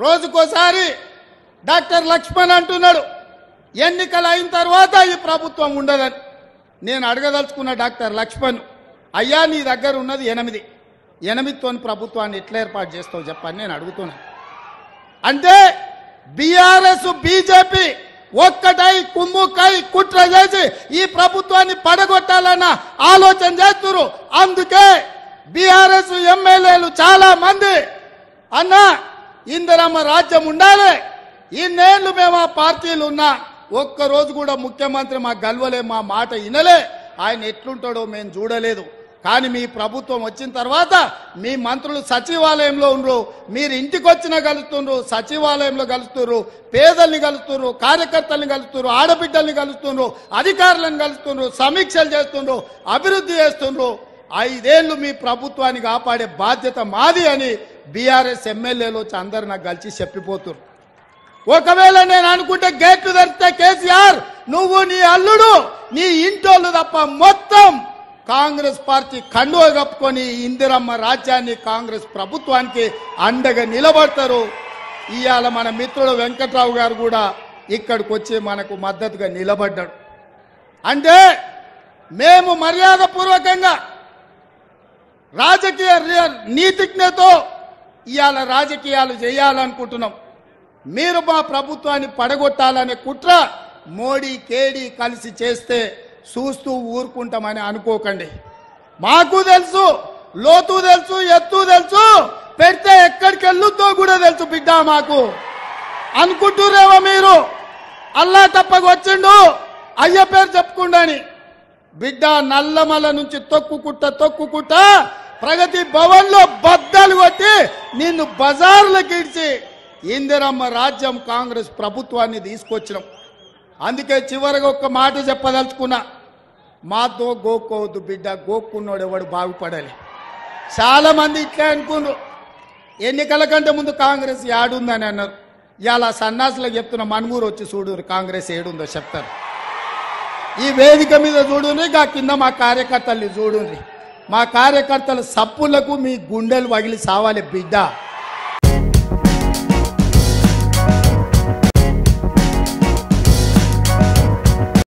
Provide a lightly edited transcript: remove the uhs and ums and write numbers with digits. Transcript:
రోజుకోసారి doctor Laxman అంటున్నాడు ఎన్నికలు అయిన తర్వాత ఈ ప్రభుత్వం ఉండదని. నేను అడగదలుచుకున్న డాక్టర్ లక్ష్మణ్, అయ్యా నీ దగ్గర ఉన్నది 8 ప్రభుత్వాన్ని ఎట్లా ఏర్పాటు చేస్తావు చెప్పని నేను అడుగుతున్నా. అంటే బీఆర్ఎస్ బీజేపీ ఒక్కటై కుమ్ముకై కుట్ర చేసి ఈ ప్రభుత్వాన్ని పడగొట్టాలన్న ఆలోచన చేస్తున్నారు. అందుకే బీఆర్ఎస్ ఎమ్మెల్యేలు చాలా మంది అన్న ఇందిరమ్మ రాజ్యం ఉండాలి, ఇన్నేళ్లు మేము ఆ పార్టీలు ఉన్నా ఒక్కరోజు కూడా ముఖ్యమంత్రి మా గల్వలే, మా మాట వినలే, ఆయన ఎట్లుంటాడో మేము చూడలేదు. కానీ మీ ప్రభుత్వం వచ్చిన తర్వాత మీ మంత్రులు సచివాలయంలో ఉండరు, మీరు ఇంటికి వచ్చిన కలుస్తున్నారు, సచివాలయంలో కలుస్తున్నారు, పేదల్ని కలుస్తున్నారు, కార్యకర్తల్ని కలుస్తున్నారు, ఆడబిడ్డల్ని కలుస్తున్నారు, అధికారులను కలుస్తున్నారు, సమీక్షలు చేస్తున్నారు, అభివృద్ధి చేస్తున్నారు. 5 ఏళ్లు మీ ప్రభుత్వాన్ని కాపాడే బాధ్యత మాది అని బీఆర్ఎస్ ఎమ్మెల్యేలు వచ్చి అందరు నాకు కలిసి చెప్పిపోతున్నారు. ఒకవేళ నేను అనుకుంటే గేట్లు తెరిస్తే కేసీఆర్ నువ్వు నీ అల్లుడు నీ ఇంటోళ్ళు తప్ప మొత్తం కాంగ్రెస్ పార్టీ కండువ కప్పుకొని ఇందిరమ్మ రాజ్యాన్ని కాంగ్రెస్ ప్రభుత్వానికి అండగా నిలబడతారు. ఇవాళ మన మిత్రుడు వెంకట్రావు గారు కూడా ఇక్కడికి వచ్చి మనకు మద్దతుగా నిలబడ్డాడు. అంటే మేము మర్యాదపూర్వకంగా రాజకీయ నీతిజ్ఞతో ఇవాళ రాజకీయాలు చేయాలనుకుంటున్నాం. మీరు మా ప్రభుత్వాన్ని పడగొట్టాలనే కుట్ర మోడీ కేడీ కలిసి చేస్తే చూస్తూ ఊరుకుంటామని అనుకోకండి. మాకు తెలుసు, లోతు తెలుసు, ఎత్తు తెలుసు, పెడితే ఎక్కడికి వెళ్ళుతో కూడా తెలుసు బిడ్డ మాకు. అనుకుంటురేమో మీరు అల్లా తప్పకు వచ్చిండు అయ్య పేరు చెప్పుకుండాని. బిడ్డ నల్లమల నుంచి తొక్కుకుంట ప్రగతి భవన్ లో బద్దలు కొట్టి నిన్ను బజార్లకు ఇడిచి ఇందిరమ్మ రాజ్యం కాంగ్రెస్ ప్రభుత్వాన్ని తీసుకొచ్చినాం. అందుకే చివరిగా ఒక్క మాట చెప్పదలుచుకున్నా, మాతో గోక్కోవద్దు బిడ్డ, గోక్కున్నోడు ఎవడు బాగుపడాలి. చాలా మంది ఇట్లా అనుకున్నారు, ఎన్నికల కంటే ముందు కాంగ్రెస్ ఏడుందని అన్నారు. ఇలా సన్నాసులకు చెప్తున్న మనుమూరు వచ్చి చూడు కాంగ్రెస్ ఏడుందో చెప్తారు. ఈ వేదిక మీద చూడుండ్రి, గా కింద మా కార్యకర్తల్ని చూడుండ్రి. మా కార్యకర్తల సప్పులకు మీ గుండెలు పగిలి సావాలి బిడ్డ.